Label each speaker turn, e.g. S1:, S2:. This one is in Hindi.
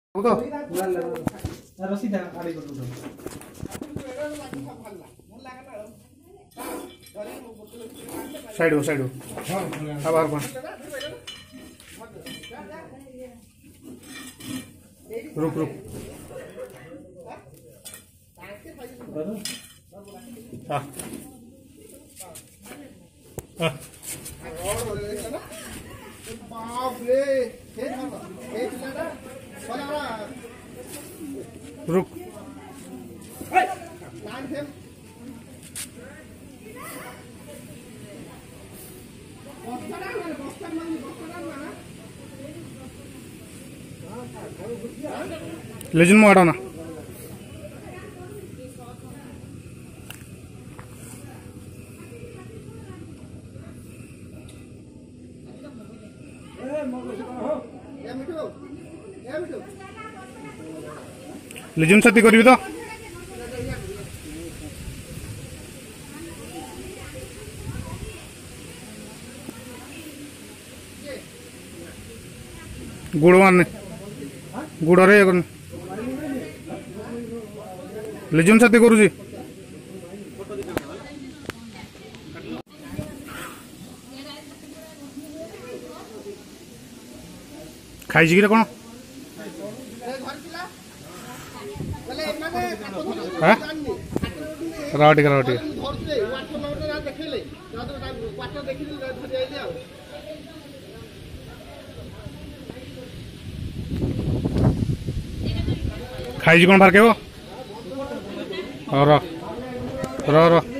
S1: तो साइड हो आभार कौन रुक रुक रुक लेजिन माड़ा ना लेजिन साथी करी तो गुड़ मारने गुड़ रे लेजिन साथी करूँ खाई कि कौन रावटी खाई कौन बार के वो र